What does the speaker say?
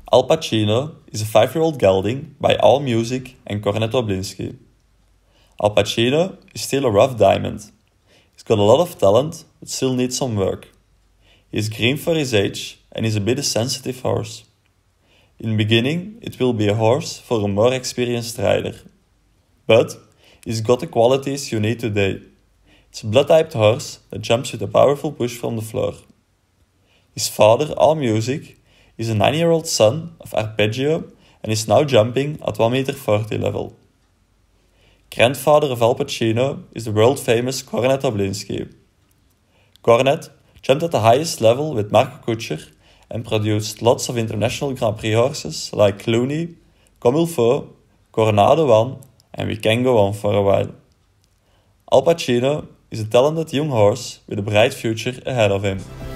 Al Pacino is a 5-year-old gelding by AllMusic and Cornetto Oblinsky. Al Pacino is still a rough diamond. He's got a lot of talent, but still needs some work. He is green for his age and is a bit a sensitive horse. In the beginning, it will be a horse for a more experienced rider. But he's got the qualities you need today. It's a blood-typed horse that jumps with a powerful push from the floor. His father, AllMusic, is a 9-year-old son of Arpeggio and is now jumping at 1.40 m level. Grandfather of Al Pacino is the world-famous Cornetto Oblinsky. Cornet jumped at the highest level with Marco Kutscher and produced lots of international Grand Prix horses like Cluny, Comme il faut, Coronado One, and we can go on for a while. Al Pacino is a talented young horse with a bright future ahead of him.